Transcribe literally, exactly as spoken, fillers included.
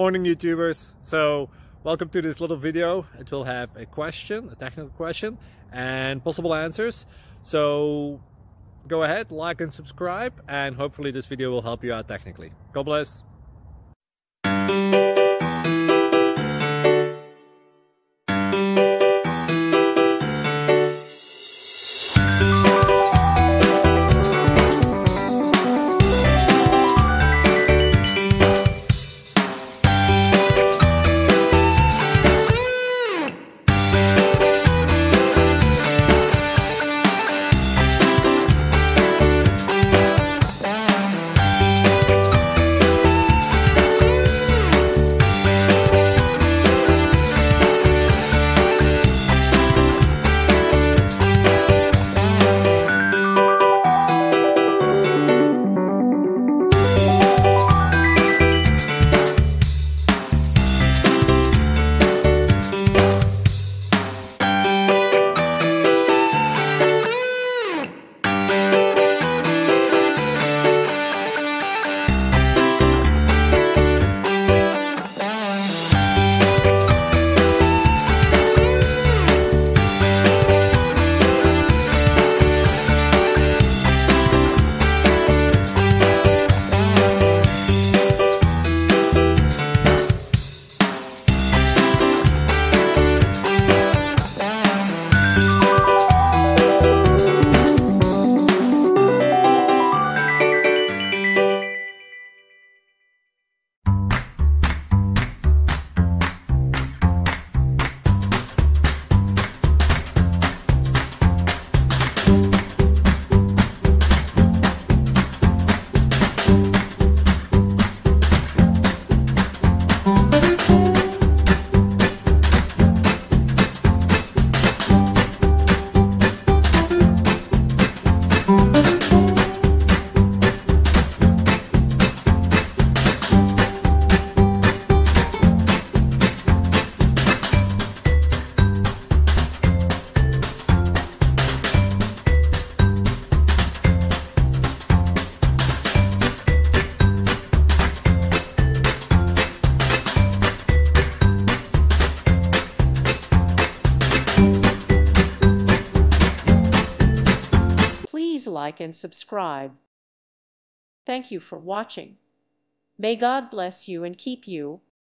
Morning YouTubers. So welcome to this little video. It will have a question, a technical question, and possible answers. So go ahead, like and subscribe, and hopefully this video will help you out technically. God bless. Please like and subscribe. Thank you for watching. May God bless you and keep you.